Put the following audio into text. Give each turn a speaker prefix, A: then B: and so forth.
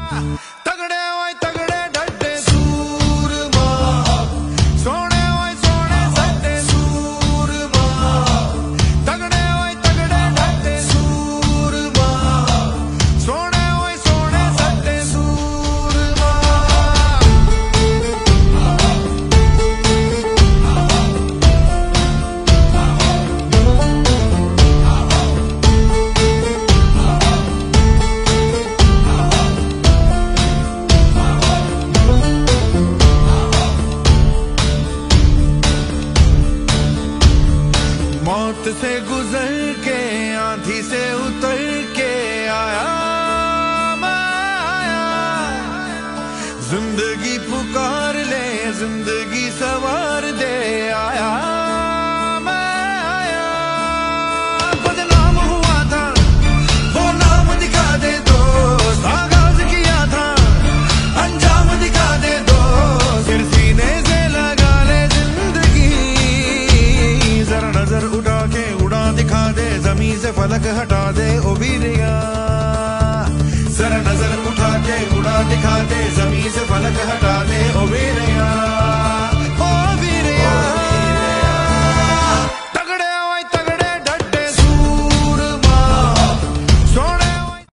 A: तगड़े ओए तगड़े डड्डे सूरमा, सोने ओए सोने सड्डे सूरमा, तगड़े ओए तगड़े डड्डे सूरमा, सोने ओए सोने सड्डे सूरमा। मौत से गुजर के आंधी से उतर के आया मैं आया, जिंदगी पुकार ले जिंदगी सवार दे आया मैं आया। बदनाम हुआ था वो नाम दिखा दे दोस्त, आगाज किया था अंजाम दिखा दे दोस्त, फिर सीने से लगा ले जिंदगी, जरा नजर उठा के उड़ा दिखा दे, जमीन से फलक हटा दे ओ वीरिया, जरा नजर उठा के उड़ा दिखा दे, जमीन से फलक हटा दे